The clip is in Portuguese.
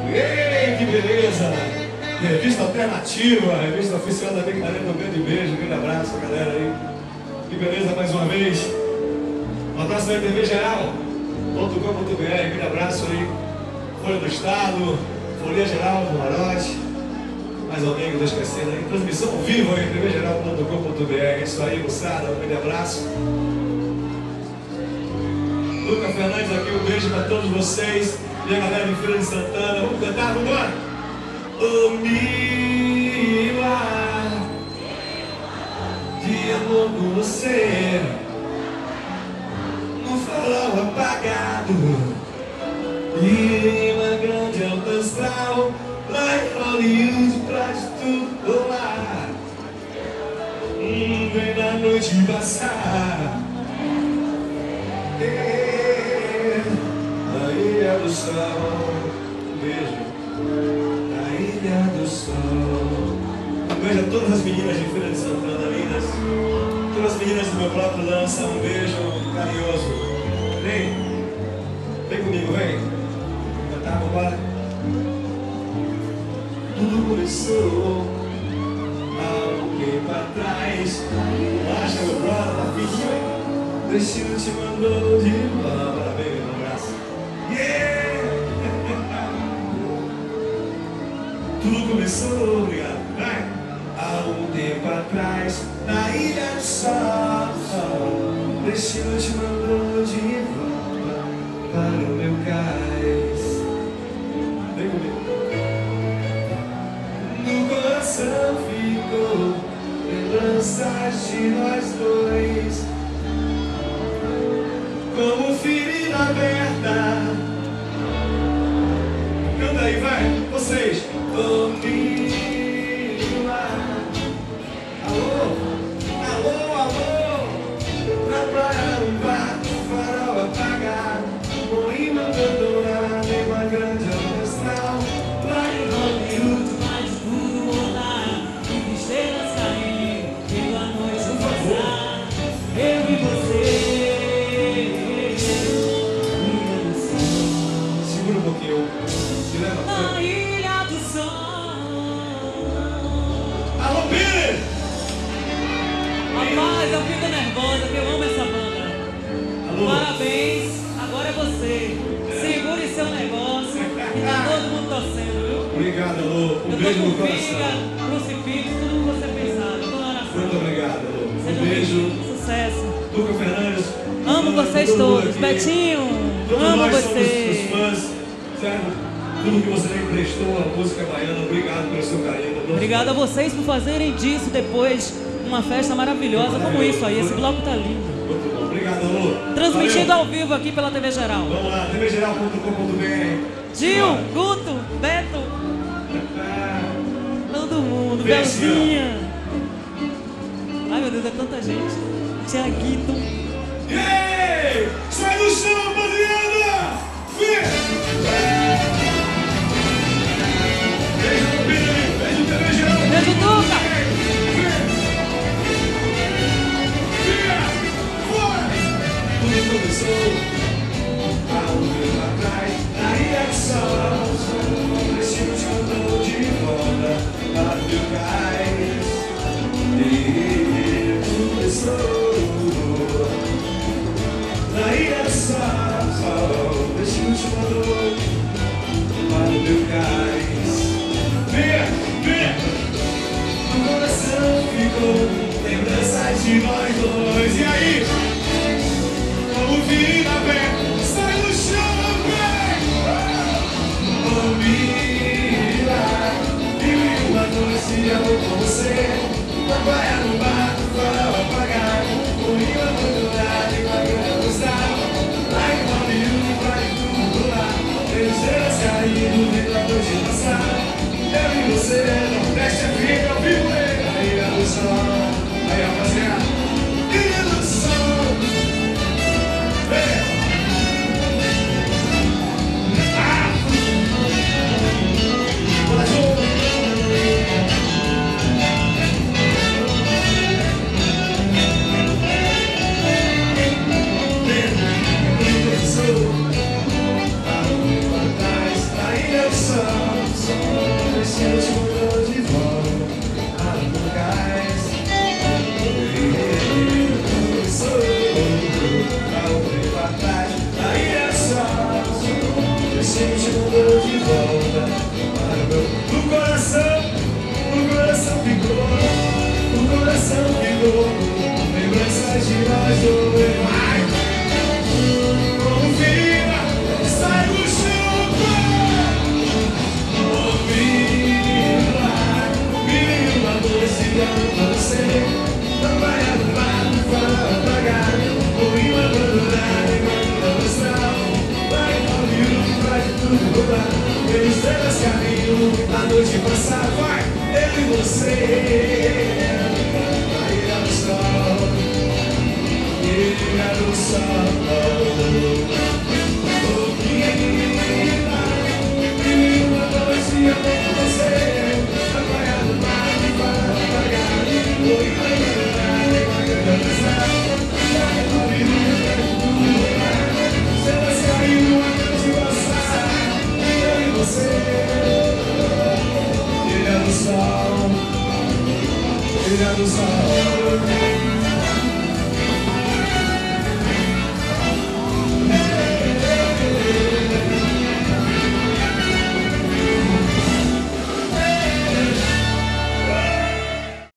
Ei, que beleza! Revista Alternativa, revista oficial da Micareta. Um grande beijo, um grande abraço pra galera aí. Que beleza mais uma vez. Um abraço da TV Geral.com.br, grande abraço aí. Folha do Estado, Folha Geral do Marote. Mais alguém que eu tô esquecendo aí. Transmissão ao vivo aí, tvgeral.com.br. É isso aí, moçada. Um grande abraço. Luca Fernandes aqui, um beijo pra todos vocês. E a galera de Feira de Santana. Vamos cantar, vamos embora? O Mila de amor com você, no farol apagado e uma grande alta astral lá em Hollywood pra de tudo rolar. Vem na noite passar na Ilha do Sol. Um beijo na Ilha do Sol. Um beijo a todas as meninas de Feira de Santana, lindas. Todas as meninas do meu próprio dança. Um beijo carinhoso. Vem comigo, vem. Cantar, vambora. Tudo começou há um tempo atrás. Acha meu brother, tá fininho, hein? O destino te mandou de volta. Parabéns, meu abraço. Yeah! Tudo começou, obrigado. Vai! Há um tempo atrás, na Ilha do Sol, o destino te mandou de volta para o meu cais. Vem comigo. No coração ficou lembranças de nós dois, como ferida aberta. Canta aí, vai, vocês. Oh, Mila. Alô, alô, alô. Na praia, um barco, farol apagado, morrendo abandonado em uma grande orquestral. Lá em Hollywood, faz tudo rolar, e estrelas caírem, vendo a noite passar. Eu e você. segura um pouquinho. Se leva a Na Ilha do Sol. Alô, Pires! Rapaz, eu fico nervosa, porque eu amo essa banda. Alô? Parabéns, agora é você. Segure seu negócio e tá todo mundo torcendo, viu? Obrigado, Alô. Um Eu beijo tô no com coração. figa, crucifixo, tudo que você pensar. Eu tô na oração. Muito obrigado, Alô. Seja Um beijo. sucesso. Luca Fernandes. Amo vocês todo mundo todos. aqui. Betinho, Todos amo nós somos você. os fãs. Sério, tudo que você me emprestou, a música baiana, obrigado pelo seu carinho. Obrigado a vocês por fazerem disso depois uma festa maravilhosa como isso aí. Esse bloco tá lindo. Muito bom. Obrigado, Alô. Transmitido Valeu. ao vivo aqui pela TV Geral. Vamos lá, tvgeral.com.br. Gil, Guto, Beto, todo mundo, Beijo. Belzinha. Ai meu Deus, é tanta gente. Tiaguito. Ei! Sai do chão, rapaziada! Vem! Beijo no Pires, beijo no TV Geral. Beijo, Duca. Tudo começou há um tempo atrás, na Ilha do Sol. O destino te mandou de volta para o meu cais. E tudo começou na Ilha do Sol. O destino te mandou para o meu cais. Venha, venha. No coração ficou lembranças de nós dois. E aí? Como ferida aberta, sai do chão, vem! Oh, Mila, vive uma noite de amor com você. Na praia, no barco, farol apagado, morrinho abandonado em uma grande estrada. Lá em Hollywood, vai tudo lá. Tem estrelas caindo, vendo a noite passar. Eu e você, Nordeste é vida, ao vivo, na Ilha do Sol. Aí, rapaziada, Ilha do Sol. Há um tempo atrás, na Ilha do Sol. destino te mandou de volta para o meu. O coração ficou, o coração ficou. Lembranças de nós dois. Vai! Como vida, sai do chuva. Oh, vida, viva doce, ama você. Não vai arrumar, não vai apagar. Ou ir abandonar, e manda mostrar. Vai ao vivo, vai tudo roubar. Pelos estrelas caminho, a noite passar. Vai, eu e você. Vai ir ao sol, ir ao sol. Oh, vida, uma noite amor com você. Não vai arrumar, não vai apagar. Ou ir abandonar, e manda mostrar. Vai ao vivo, vai tudo roubar. Estrelas caminho, a noite passar. Eu e você. Brilha no sol, brilha no sol.